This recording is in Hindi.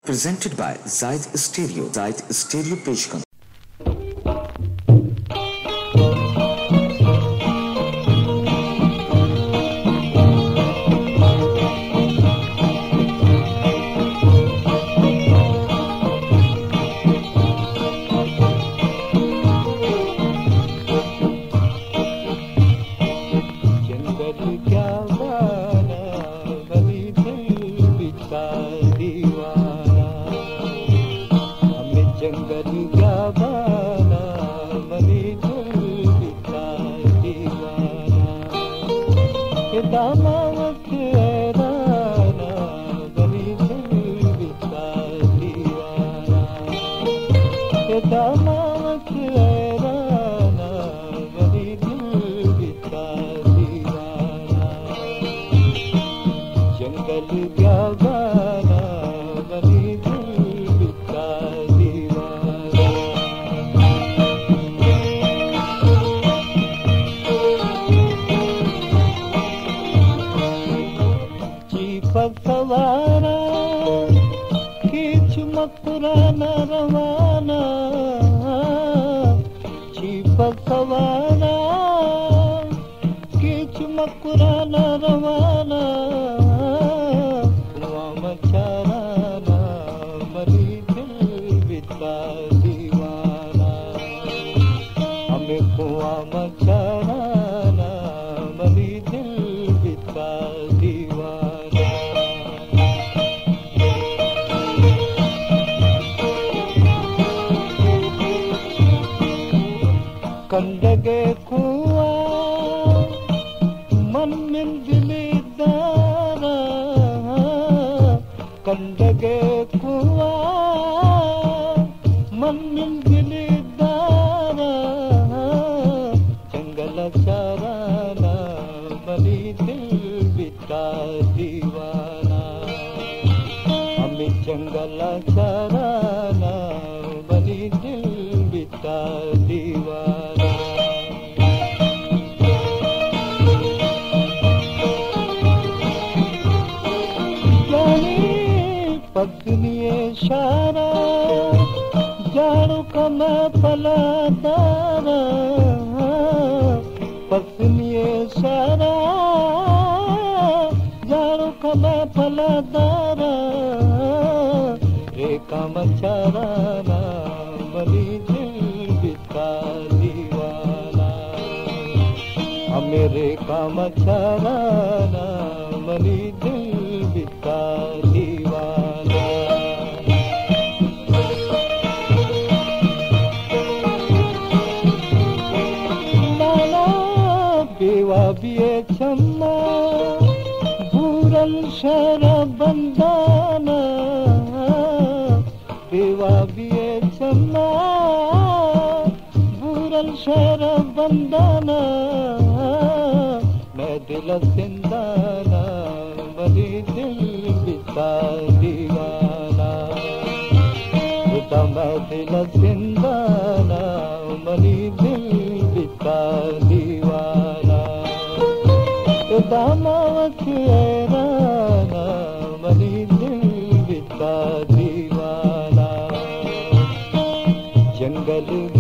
Presented by Zaid Stereo. Zaid Stereo पेशकश। जंगल क्या बाना बनी दिल का दीवाना ये दामन हैराना बनी दिल का दीवाना ये दामन हैराना बनी दिल का दीवाना जंगल क्या बाना बनी दिल का सवारा खींच मकुराना रवाना चीप सवारा खींच मकुराना रवाना कुआं मचाराना मरी दिल बिता दीवाना हमें कुआं मचाराना मरी दिल बिता दीवाना कंडगे कुआं मन में दिली दारा कंडगे कुआं मन में दिली दारा जंगल चाराना बनी दिल बिता दीवाना हमें जंगल चाराना बनी दिल बिता दीवाना पत्नी शारा जाड़ो का मैं पलादारा पत्नी शारा जाड़ो का मैं पलादारा रेखा मचाराना बनी दिल बिता दीवाना हमें रेखा मचाराना बनी दिल बिता दीवाना बेवा बिये छम्मा भूरल शरा बंदाना बेवा बिये छम्मा भूरल शरा बंदाना मैं दिल सिंदाना बनी दिल बिता दीवाना खुदा मैं दिल सिंदाना बनी दिल बिता दीवाना दामवत हैराना बनी दिल बिता दीवाना जंगल